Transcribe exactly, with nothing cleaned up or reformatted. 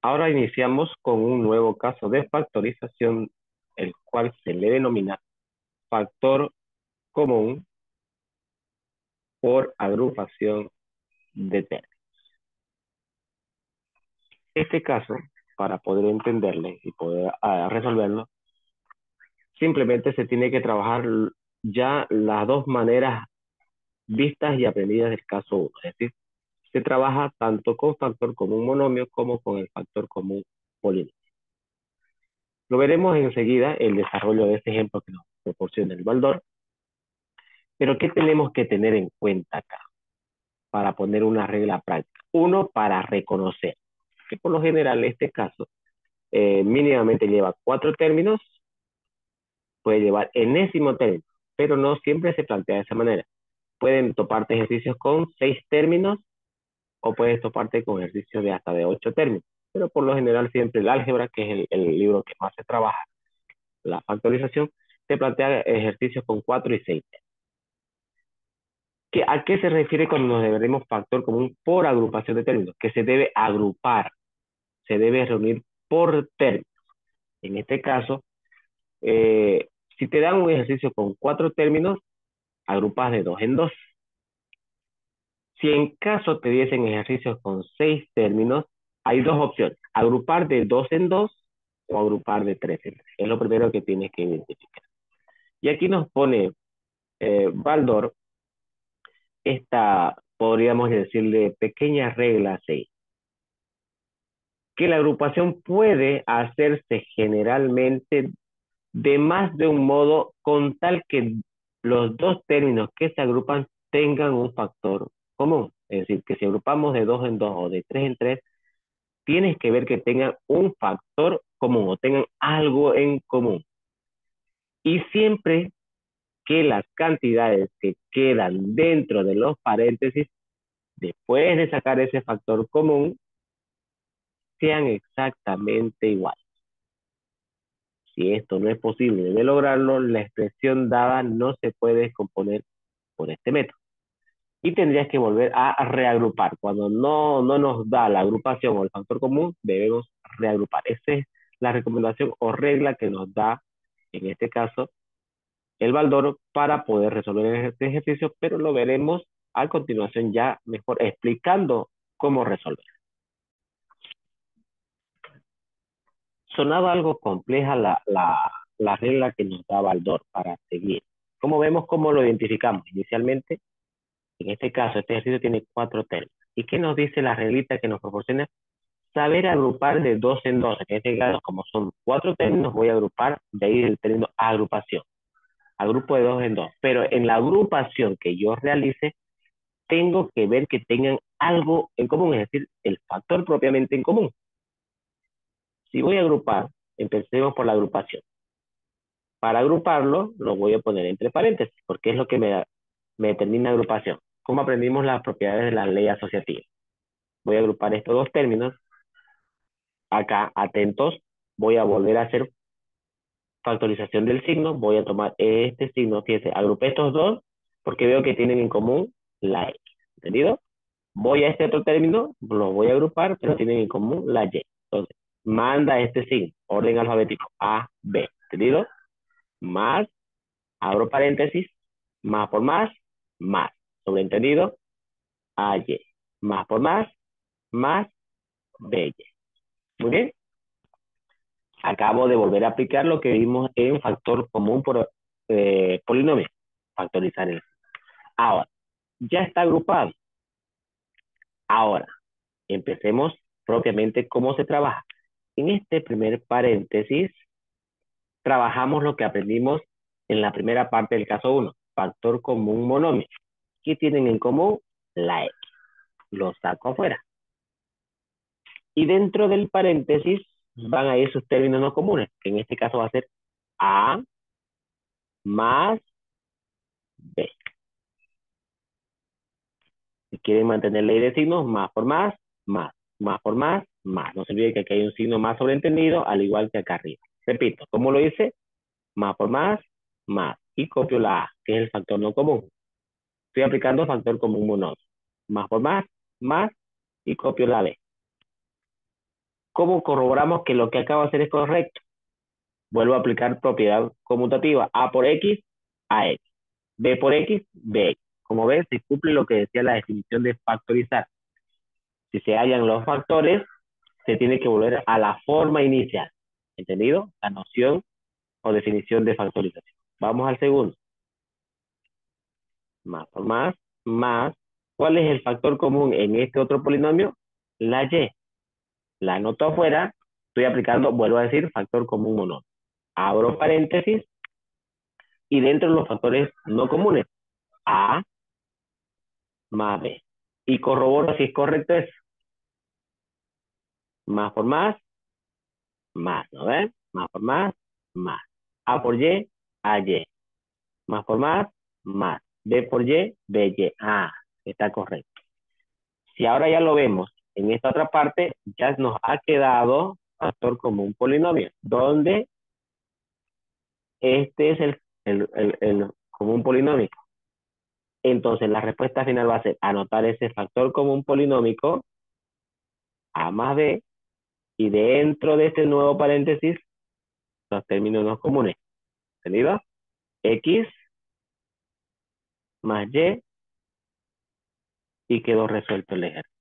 Ahora iniciamos con un nuevo caso de factorización, el cual se le denomina factor común por agrupación de términos. Este caso, para poder entenderle y poder uh, resolverlo, simplemente se tiene que trabajar ya las dos maneras vistas y aprendidas del caso uno. Es decir, se trabaja tanto con factor común monomio como con el factor común polinomio. Lo veremos enseguida el desarrollo de este ejemplo que nos proporciona el Baldor. Pero ¿qué tenemos que tener en cuenta acá para poner una regla práctica? Uno, para reconocer que por lo general este caso eh, mínimamente lleva cuatro términos, puede llevar enésimo término, pero no siempre se plantea de esa manera. Pueden toparte ejercicios con seis términos o puedes toparte con ejercicios de hasta de ocho términos. Pero por lo general siempre el álgebra, que es el, el libro que más se trabaja, la factorización, te plantea ejercicios con cuatro y seis términos. ¿A qué se refiere cuando nos deberemos factor común por agrupación de términos? Que se debe agrupar, se debe reunir por términos. En este caso, eh, si te dan un ejercicio con cuatro términos, agrupas de dos en dos. Si en caso te diesen ejercicios con seis términos, hay dos opciones: agrupar de dos en dos o agrupar de tres en tres. Es lo primero que tienes que identificar. Y aquí nos pone eh, Baldor esta, podríamos decirle, pequeña regla seis. Que la agrupación puede hacerse generalmente de más de un modo con tal que los dos términos que se agrupan tengan un factor común. Es decir, que si agrupamos de dos en dos o de tres en tres, tienes que ver que tengan un factor común o tengan algo en común. Y siempre que las cantidades que quedan dentro de los paréntesis, después de sacar ese factor común, sean exactamente iguales. Si esto no es posible de lograrlo, la expresión dada no se puede descomponer por este método. Y tendrías que volver a reagrupar. Cuando no, no nos da la agrupación o el factor común, debemos reagrupar. Esa es la recomendación o regla que nos da, en este caso, el Baldor para poder resolver este ejercicio, pero lo veremos a continuación ya mejor explicando cómo resolver. Sonaba algo compleja la, la, la regla que nos da Baldor para seguir. Como vemos, cómo lo identificamos. Inicialmente, en este caso, este ejercicio tiene cuatro términos. ¿Y qué nos dice la reglita que nos proporciona? Saber agrupar de dos en dos. En este caso, como son cuatro términos, voy a agrupar de ahí el término agrupación. Agrupo de dos en dos. Pero en la agrupación que yo realice, tengo que ver que tengan algo en común, es decir, el factor propiamente en común. Si voy a agrupar, empecemos por la agrupación. Para agruparlo, lo voy a poner entre paréntesis, porque es lo que me, me determina agrupación. ¿Cómo aprendimos las propiedades de la ley asociativa? Voy a agrupar estos dos términos. Acá, atentos, voy a volver a hacer factorización del signo. Voy a tomar este signo, fíjense, agrupé estos dos porque veo que tienen en común la X. ¿Entendido? Voy a este otro término, lo voy a agrupar, pero tienen en común la Y. Entonces, manda este signo, orden alfabético, A, B. ¿Entendido? Más, abro paréntesis, más por más, más. Sobreentendido, A, Y. Más por más, más, B, Y. Muy bien. Acabo de volver a aplicar lo que vimos en factor común por eh, polinomio. Factorizar el. Ahora, ya está agrupado. Ahora, empecemos propiamente cómo se trabaja. En este primer paréntesis, trabajamos lo que aprendimos en la primera parte del caso uno. Factor común monomio. ¿Qué tienen en común? La X. Lo saco afuera. Y dentro del paréntesis van a ir sus términos no comunes, que en este caso va a ser A más B. Si quieren mantener ley de signos, más por más, más, más por más, más. No se olviden que aquí hay un signo más sobreentendido, al igual que acá arriba. Repito, ¿cómo lo hice? Más por más, más. Y copio la A, que es el factor no común. Estoy aplicando factor común monoso. Más por más, más, y copio la B. ¿Cómo corroboramos que lo que acabo de hacer es correcto? Vuelvo a aplicar propiedad conmutativa. A por X, A X. B por X, B X. Como ven, se cumple lo que decía la definición de factorizar. Si se hallan los factores, se tiene que volver a la forma inicial. ¿Entendido? La noción o definición de factorización. Vamos al segundo. Más por más, más. ¿Cuál es el factor común en este otro polinomio? La Y. La anoto afuera. Estoy aplicando, vuelvo a decir, factor común o no. Abro paréntesis y dentro de los factores no comunes, A más B. Y corroboro si es correcto eso. Más por más, más, ¿no ven? Más por más, más. A por Y, A Y. Más por más, más. B por Y, B Y. Ah, está correcto. Si ahora ya lo vemos en esta otra parte, ya nos ha quedado factor común polinomio, donde este es el, el, el, el común polinómico. Entonces la respuesta final va a ser anotar ese factor común polinómico, A más B, y dentro de este nuevo paréntesis, los términos no comunes. ¿Entendido? X más Y, y quedó resuelto el ejercicio.